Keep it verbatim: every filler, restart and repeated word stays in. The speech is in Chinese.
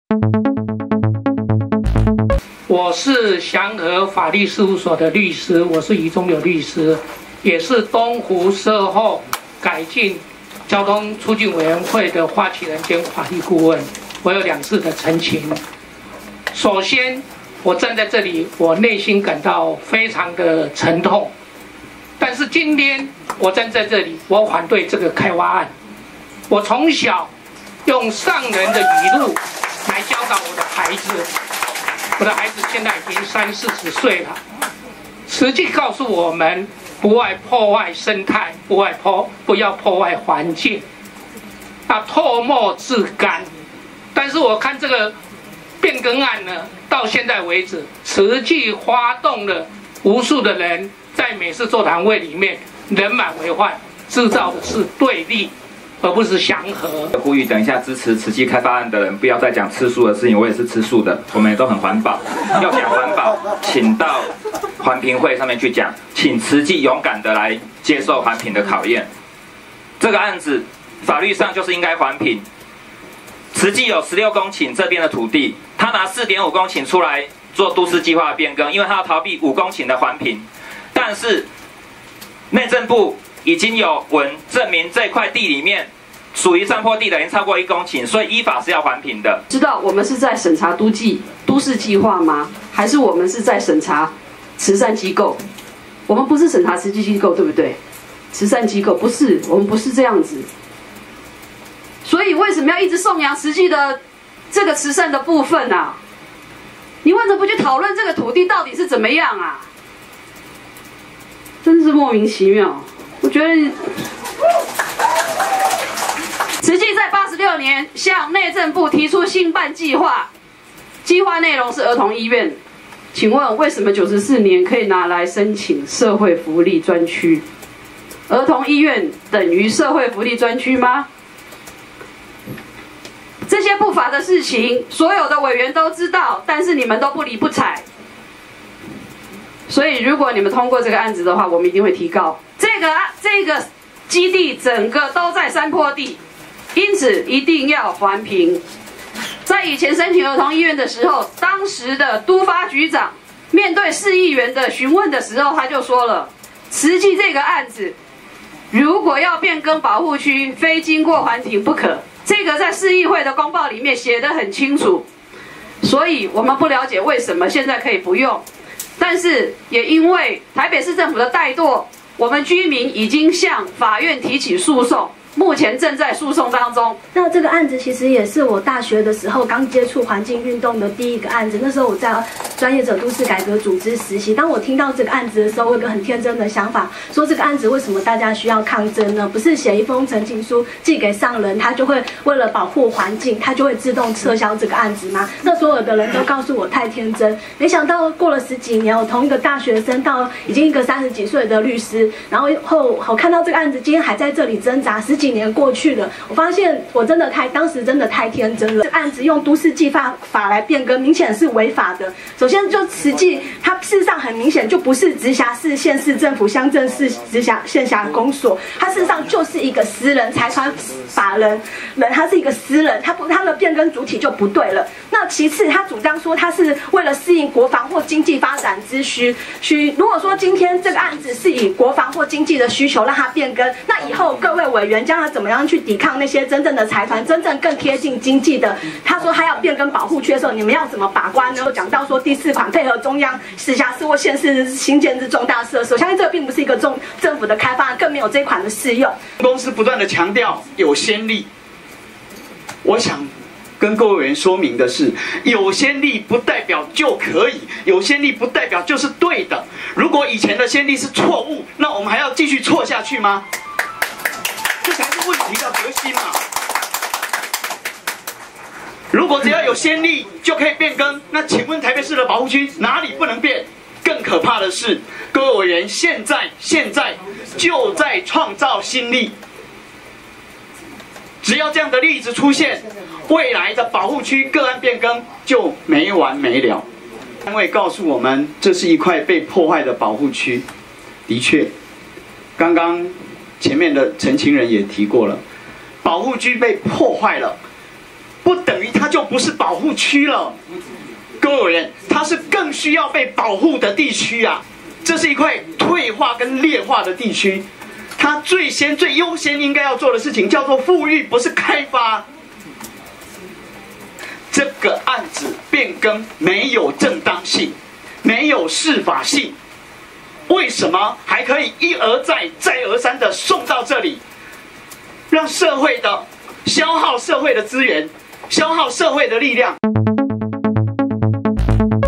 我是祥和法律事务所的律师，我是于中友律师，也是东湖社后改进交通促进委员会的发起人兼法律顾问。我有两次的陈情。首先，我站在这里，我内心感到非常的沉痛。但是今天我站在这里，我反对这个开挖案。我从小用上人的语录来教导我的孩子，我的孩子现在已经三四十岁了，实际告诉我们，不爱破坏生态，不爱破不要破坏环境，啊，唾沫自干。但是我看这个变更案呢，到现在为止，实际发动了无数的人在美式座谈会里面人满为患，制造的是对立，而不是祥和。 呼吁等一下支持慈济开发案的人，不要再讲吃素的事情。我也是吃素的，我们也都很环保。要讲环保，请到环评会上面去讲，请慈济勇敢的来接受环评的考验。这个案子法律上就是应该环评。慈济有十六公顷这边的土地，他拿四点五公顷出来做都市计划的变更，因为他要逃避五公顷的环评。但是内政部已经有文证明这块地里面属于山坡地的已经超过一公顷，所以依法是要环评的。 知道我们是在审查都计都市计划吗？还是我们是在审查慈善机构？我们不是审查慈济机构，对不对？慈善机构不是，我们不是这样子。所以为什么要一直颂扬慈济的这个慈善的部分啊？你为什么不去讨论这个土地到底是怎么样啊？真是莫名其妙。我觉得慈济在八十六年向内政部提出兴办计划，计划内容是儿童医院。请问为什么九十四年可以拿来申请社会福利专区？儿童医院等于社会福利专区吗？这些不法的事情，所有的委员都知道，但是你们都不理不睬。所以，如果你们通过这个案子的话，我们一定会提告。这个这个基地整个都在山坡地，因此一定要环评。在以前申请儿童医院的时候，当时的都发局长面对市议员的询问的时候，他就说了：慈济这个案子，如果要变更保护区，非经过环评不可。这个在市议会的公报里面写得很清楚，所以我们不了解为什么现在可以不用，但是也因为台北市政府的怠惰，我们居民已经向法院提起诉讼，目前正在诉讼当中。 那这个案子其实也是我大学的时候刚接触环境运动的第一个案子，那时候我在专业者都市改革组织实习。当我听到这个案子的时候，我有个很天真的想法，说这个案子为什么大家需要抗争呢？不是写一封陈情书寄给上人，他就会为了保护环境，他就会自动撤销这个案子吗？那所有的人都告诉我太天真。没想到过了十几年，我从一个大学生到已经一个三十几岁的律师，然后后我看到这个案子今天还在这里挣扎，十几年过去了，我发现我真的太当时真的太天真了。这个案子用都市计划法来变更，明显是违法的。首先就实际，它事实上很明显就不是直辖市、县市政府、乡镇市、直辖县辖公所，它事实上就是一个私人财团法人人，它是一个私人，它不它的变更主体就不对了。那其次，他主张说它是为了适应国防或经济发展之需需。如果说今天这个案子是以国防或经济的需求让它变更，那以后各位委员将来怎么样去抵抗那些真正的财团，真正更贴近经济的？他说他要变更保护区的时候，你们要怎么把关呢？讲到说第四款配合中央直辖市或县市新建之重大设施，我相信这个并不是一个中政府的开发案，更没有这一款的适用。 公司不断的强调有先例，我想跟各位委员说明的是，有先例不代表就可以，有先例不代表就是对的。如果以前的先例是错误，那我们还要继续错下去吗？这才是问题的核心嘛。如果只要有先例就可以变更，那请问台北市的保护区哪里不能变？更可怕的是，各位委员现在现在就在创造新例。只要这样的例子出现，未来的保护区个案变更就没完没了。单位告诉我们，这是一块被破坏的保护区。的确，刚刚前面的陈情人也提过了，保护区被破坏了，不不等于它就不是保护区了。各位委员，它是更需要被保护的地区啊！这是一块退化跟劣化的地区，它最先、最优先应该要做的事情叫做富裕，不是开发。这个案子变更没有正当性，没有适法性，为什么还可以一而再、再而三的送到这里，让社会的消耗社会的资源，消耗社会的力量？